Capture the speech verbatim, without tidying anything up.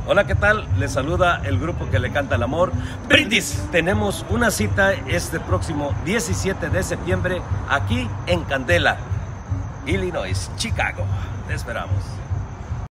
Hola, ¿qué tal? Les saluda el grupo que le canta el amor, Brindis. Tenemos una cita este próximo diecisiete de septiembre aquí en Candela, Illinois, Chicago. Te esperamos.